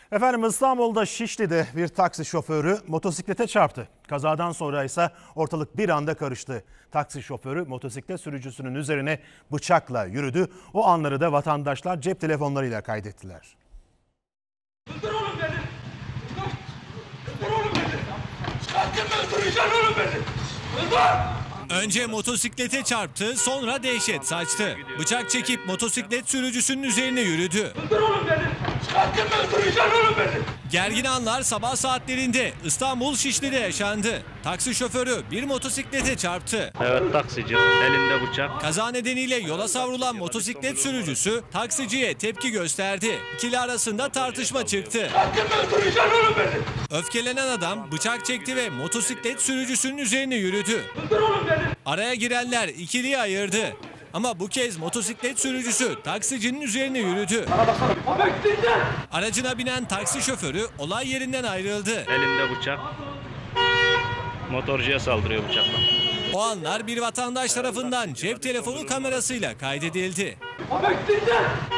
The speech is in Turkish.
Efendim İstanbul'da Şişli'de bir taksi şoförü motosiklete çarptı. Kazadan sonra ise ortalık bir anda karıştı. Taksi şoförü motosiklet sürücüsünün üzerine bıçakla yürüdü. O anları da vatandaşlar cep telefonlarıyla kaydettiler. Öldür oğlum beni! Öldür oğlum beni! Çıkartın öldüreceksin oğlum beni! Öldür! Önce motosiklete çarptı, sonra dehşet saçtı. Bıçak çekip motosiklet sürücüsünün üzerine yürüdü. Öldür oğlum beni! Çıkartın öldüreceksin oğlum beni! Gergin anlar sabah saatlerinde İstanbul Şişli'de yaşandı. Taksi şoförü bir motosiklete çarptı. Evet, taksici elinde bıçak. Kaza nedeniyle yola savrulan motosiklet sürücüsü taksiciye tepki gösterdi. İkili arasında tartışma çıktı. Çıkartın öldüreceksin oğlum beni! Öfkelenen adam bıçak çekti ve motosiklet sürücüsünün üzerine yürüdü. Öldür oğlum beni! Araya girenler ikiliyi ayırdı. Ama bu kez motosiklet sürücüsü taksicinin üzerine yürüdü. Bektireceğim! Aracına binen taksi şoförü olay yerinden ayrıldı. Elinde bıçak. Motorcuya saldırıyor bıçakla. O anlar bir vatandaş tarafından cep telefonu kamerasıyla kaydedildi. Bektireceğim!